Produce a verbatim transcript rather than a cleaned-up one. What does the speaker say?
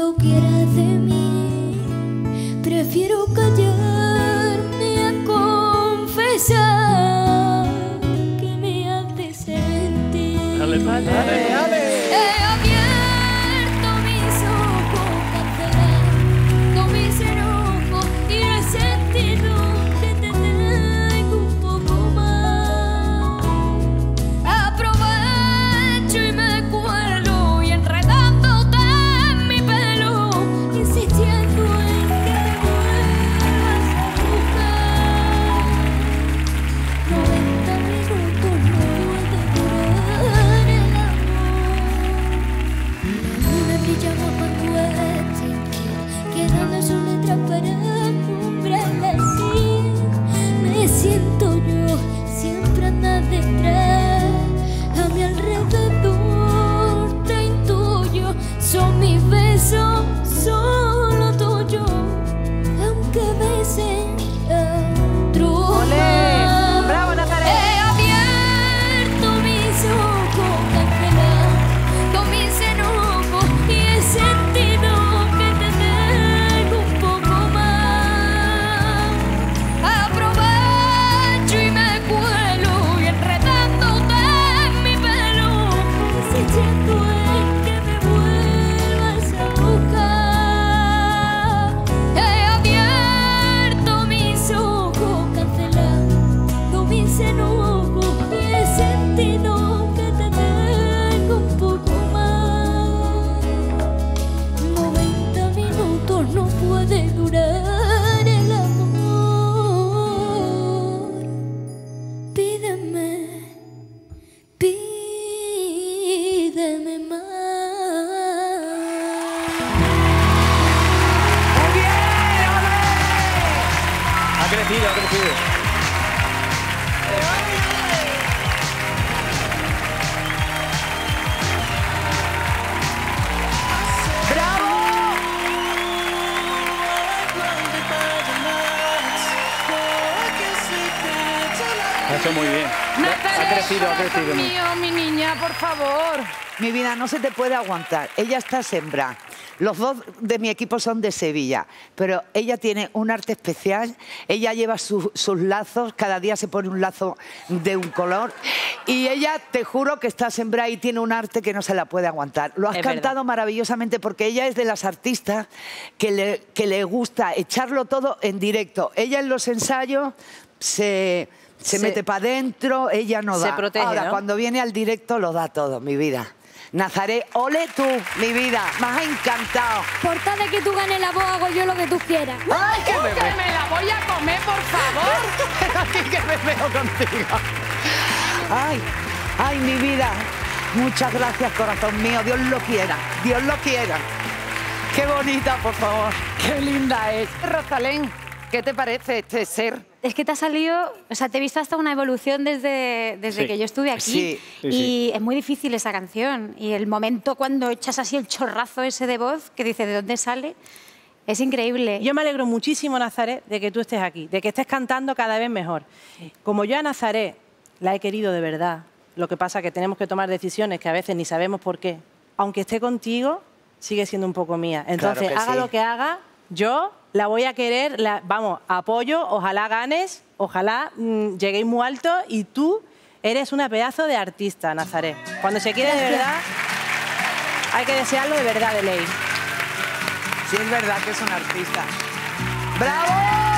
cuando quieras de mí, prefiero callarme a confesar que me hace sentir. Dale, dale, dale, dale. He abierto mis ojos, cancelando mis enojos y he sentido que te tengo un poco más. Aprovecho y me cuelo y enredándote en mi pelo, insistiendo en que me vuelvas a buscar. noventa minutos no puede durar el amor. La luna brillaba cuando este quedando su letra para alumbrarla así. Me siento yo, siempre anda detrás, a mi alrededor te intuyo. Son mis besos, solo tuyo, aunque besen a otro más. ¡Bravo, Nazaret! He abierto mis ojos, cancelando mis enojos y he sentido que te tengo un poco más. Aprovecho y me cuelo y enredándote en mi pelo, insistiendo en que me vuelvas a buscar. He abierto mis ojos, cancelando mis enojos y he sentido que te tengo un poco más. noventa minutos no puede durar el amor. Pídeme, pídeme más. ¡Muy bien, ole! Ha crecido, ha crecido. ¡Bravo! Ha hecho muy bien. Nazaret, Ha crecido, ha corazón crecido. mío, mi niña, por favor. Mi vida, no se te puede aguantar. Ella está sembrada. Los dos de mi equipo son de Sevilla, pero ella tiene un arte especial. Ella lleva su- sus lazos, cada día se pone un lazo de un color. Y ella, te juro que está sembrada y tiene un arte que no se la puede aguantar. Lo has Es cantado verdad. maravillosamente porque ella es de las artistas que le, que le gusta echarlo todo en directo. Ella en los ensayos se... Se, Se- mete para adentro, ella no se da. protege, Ahora, ¿no? cuando viene al directo lo da todo, mi vida. Nazaret, ole tú, mi vida, me has encantado. Por tal de que tú ganes la voz, hago yo lo que tú quieras. ¡Ay, qué ¡Que bebé! me la voy a comer, por favor! Aquí que me veo contigo. Ay, ay, mi vida. Muchas gracias, corazón mío. Dios lo quiera, Dios lo quiera. Qué bonita, por favor. ¡Qué linda es! Rosalén, ¿qué te parece este ser? Es que te ha salido, o sea, te he visto hasta una evolución desde, desde Sí. que yo estuve aquí. Sí, sí, y sí. es muy difícil esa canción. Y el momento cuando echas así el chorrazo ese de voz, que dice de dónde sale, es increíble. Yo me alegro muchísimo, Nazaret, de que tú estés aquí, de que estés cantando cada vez mejor. Como yo a Nazaret la he querido de verdad, lo que pasa es que tenemos que tomar decisiones que a veces ni sabemos por qué. Aunque esté contigo, sigue siendo un poco mía. Entonces, que haga sí. lo que haga, yo la voy a querer, la- vamos, apoyo, ojalá ganes, ojalá mm, lleguéis muy alto y tú eres una pedazo de artista, Nazaret. Cuando se quiere de verdad, hay que desearlo de verdad, de ley. Sí, es verdad que es un artista. ¡Bravo!